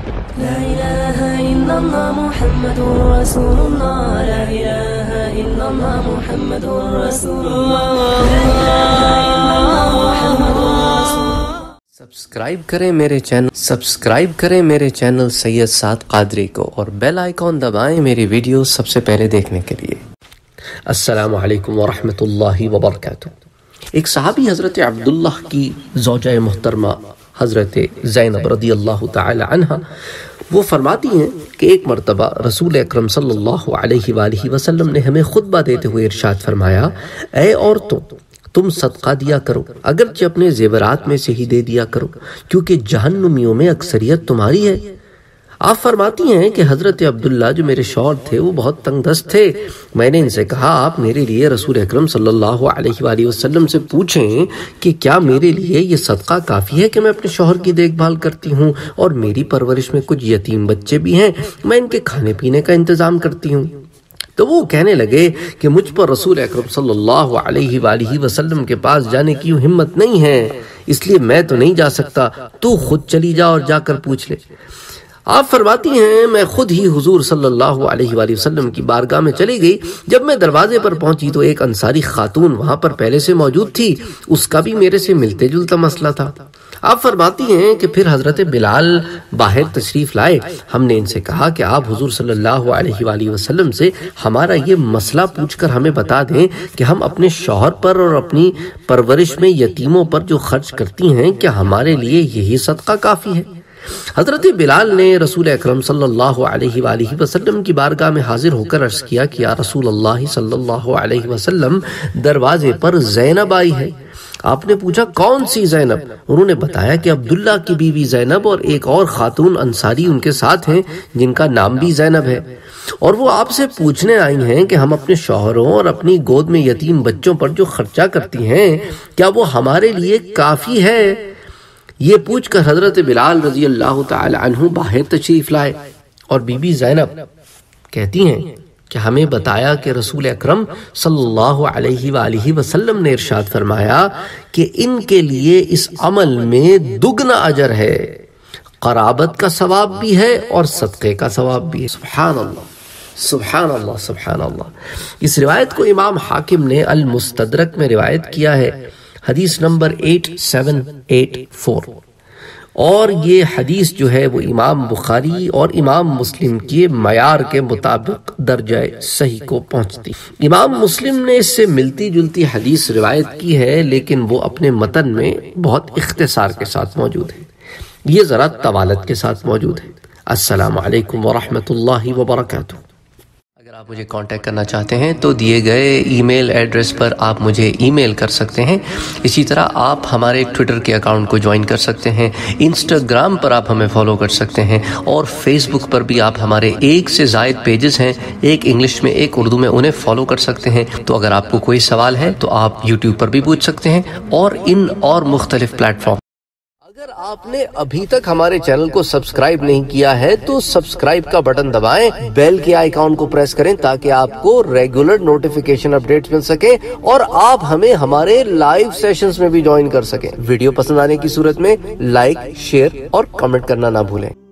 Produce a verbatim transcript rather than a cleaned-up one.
لا إله إلا الله محمد رسول الله لا إله إلا الله محمد رسول الله لا إله إلا الله محمد رسول الله. سبسکرائب کریں میرے چینل سبسکرائب کریں میرے چینل سید سعد قادری کو اور بیل آئیکن دبائیں میری ویڈیو سب سے پہلے دیکھنے کے لیے. السلام علیکم ورحمۃ اللہ وبرکاتہ. ایک صحابی حضرت عبداللہ کی زوجہ محترمہ حضرت زینب رضی اللہ تعالی عنہ وہ فرماتی ہیں کہ ایک مرتبہ رسول اکرم صلی اللہ علیہ وآلہ وسلم نے ہمیں خطبہ دیتے ہوئے ارشاد فرمایا، اے عورتوں تم صدقہ دیا کرو، اگرچہ اپنے زیورات میں سے ہی دے دیا کرو، کیونکہ جہنمیوں میں اکثریت تمہاری ہے. آپ فرماتی ہیں کہ حضرت عبداللہ جو میرے شوہر تھے وہ بہت تنگ دست تھے. میں نے ان سے کہا آپ میرے لیے رسول اکرم صلی اللہ علیہ وآلہ وسلم سے پوچھیں کہ کیا میرے لیے یہ صدقہ کافی ہے کہ میں اپنے شوہر کی دیکھ بھال کرتی ہوں اور میری پرورش میں کچھ یتیم بچے بھی ہیں، میں ان کے کھانے پینے کا انتظام کرتی ہوں. تو وہ کہنے لگے کہ مجھ پر رسول اکرم صلی اللہ علیہ وآلہ وسلم کے پاس جانے کی ہمت نہیں ہے، اس لیے میں تو نہیں جا سکتا، تو خود چلی جا اور جا کر پوچھ لے. آپ فرماتی ہیں میں خود ہی حضور صلی اللہ علیہ وآلہ وسلم کی بارگاہ میں چلی گئی. جب میں دروازے پر پہنچی تو ایک انصاری خاتون وہاں پر پہلے سے موجود تھی، اس کا بھی میرے سے ملتے جلتا مسئلہ تھا. آپ فرماتی ہیں کہ پھر حضرت بلال باہر تشریف لائے. ہم نے ان سے کہا کہ آپ حضور صلی اللہ علیہ وآلہ وسلم سے ہمارا یہ مسئلہ پوچھ کر ہمیں بتا دیں کہ ہم اپنے شوہر پر اور اپنی پرورش میں یتیموں پر جو خرچ کرتی ہیں کیا ہمارے لیے یہی صدقہ کافی ہے؟ حضرت بلال نے رسول اکرم صلی اللہ علیہ وآلہ وسلم کی بارگاہ میں حاضر ہو کر عرض کیا کہ یا رسول اللہ صلی اللہ علیہ وسلم دروازے پر زینب آئی ہے. آپ نے پوچھا کون سی زینب؟ انہوں نے بتایا کہ عبداللہ کی بیوی زینب اور ایک اور خاتون انصاری ان کے ساتھ ہیں جن کا نام بھی زینب ہے، اور وہ آپ سے پوچھنے آئی ہیں کہ ہم اپنے شوہروں اور اپنی گود میں یتیم بچوں پر جو خرچہ کرتی ہیں کیا وہ ہمارے لیے کافی ہے؟ یہ پوچھ کر حضرت بلال رضی اللہ تعالی عنہ باہر تشریف لائے اور بی بی زینب کہتی ہیں کہ ہمیں بتایا کہ رسول اکرم صلی اللہ علیہ وآلہ وسلم نے ارشاد فرمایا کہ ان کے لیے اس عمل میں دگنا اجر ہے، قرابت کا ثواب بھی ہے اور صدقے کا ثواب بھی ہے. سبحان اللہ سبحان اللہ سبحان اللہ. اس روایت کو امام حاکم نے المستدرک میں روایت کیا ہے، حدیث نمبر آٹھ سات آٹھ چار، اور یہ حدیث جو ہے وہ امام بخاری اور امام مسلم کے معیار کے مطابق درجہ صحیح کو پہنچتی. امام مسلم نے اس سے ملتی جلتی حدیث روایت کی ہے لیکن وہ اپنے متن میں بہت اختصار کے ساتھ موجود ہے، یہ ذرا طوالت کے ساتھ موجود ہے. السلام علیکم ورحمۃ اللہ وبرکاتہ. اگر آپ مجھے کانٹیکٹ کرنا چاہتے ہیں تو دیے گئے ای میل ایڈریس پر آپ مجھے ای میل کر سکتے ہیں. اسی طرح آپ ہمارے ٹویٹر کے اکاؤنٹ کو جوائن کر سکتے ہیں، انسٹاگرام پر آپ ہمیں فالو کر سکتے ہیں، اور فیس بک پر بھی آپ ہمارے ایک سے زائد پیجز ہیں، ایک انگلش میں ایک اردو میں، انہیں فالو کر سکتے ہیں. تو اگر آپ کو کوئی سوال ہے تو آپ یوٹیوب پر بھی پوچھ سکتے ہیں اور ان اور مختلف پلیٹ فارم. اگر آپ نے ابھی تک ہمارے چینل کو سبسکرائب نہیں کیا ہے تو سبسکرائب کا بٹن دبائیں، بیل کے آئیکن کو پریس کریں تاکہ آپ کو ریگولر نوٹیفیکیشن اپڈیٹس مل سکیں اور آپ ہمیں ہمارے لائیو سیشنز میں بھی جوائن کر سکیں. ویڈیو پسند آنے کی صورت میں لائک، شیئر اور کمنٹ کرنا نہ بھولیں.